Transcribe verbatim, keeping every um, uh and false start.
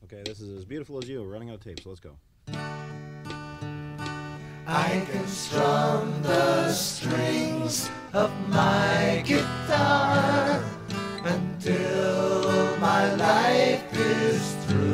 Okay, this is As Beautiful As You. We're running out of tape, so let's go. I can strum the strings of my guitar until my life is through.